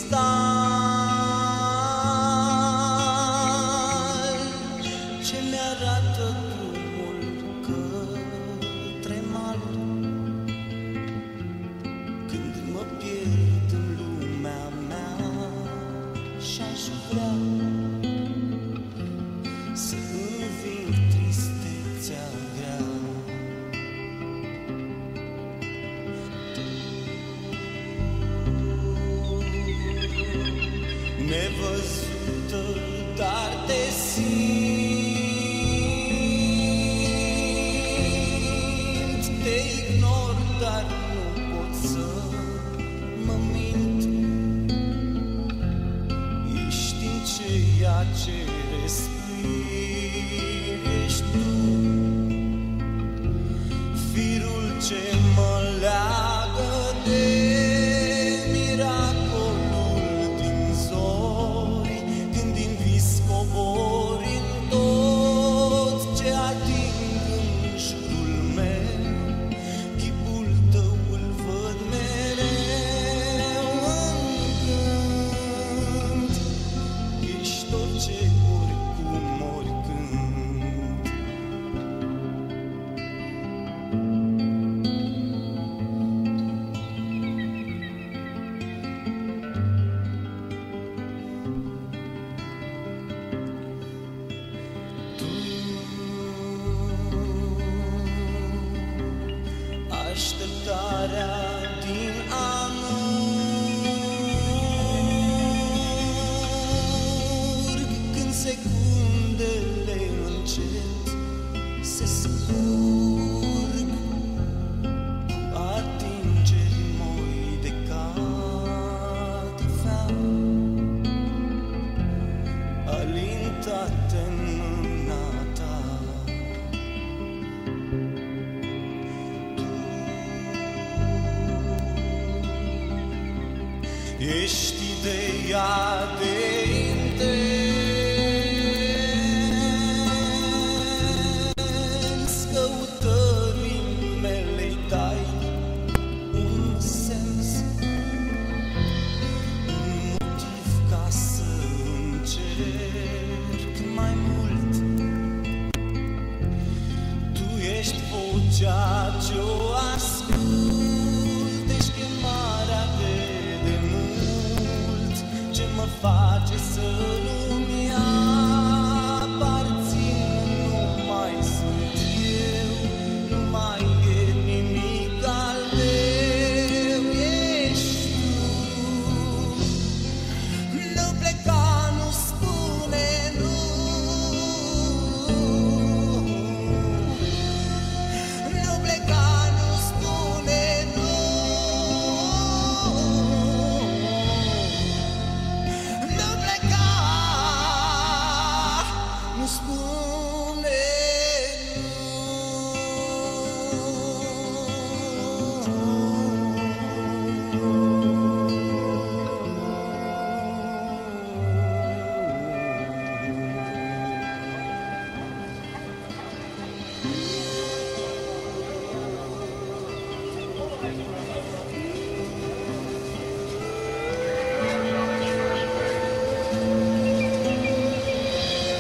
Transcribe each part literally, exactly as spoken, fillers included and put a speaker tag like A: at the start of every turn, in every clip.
A: cristal ce mi-arată drumul către mal. Când mă pierd în lumea mea și-aș vrea să înving tristețea grea. Nevăzută, dar te simt. Te ignor, dar nu pot să mă mint. Ești în ceea ce respiri, ești tu, firul ce mă leagă de așteptarea din amurg, când secundele încet se scurg cu atingeri moi de catifea, alintate în mâna ta. Ești ideea de intens, căutării mele-i dai un sens, un motiv ca să încerc mai mult. Tu ești vocea ce-o ascult, ești chemarea de mă face să nu-mi aparțin. Nu mai sunt eu, nu mai e nimic al meu, ești tu. Nu pleca, nu spune nu, nu pleca, nu spune nu.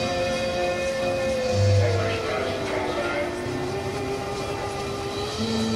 A: Mm-hmm.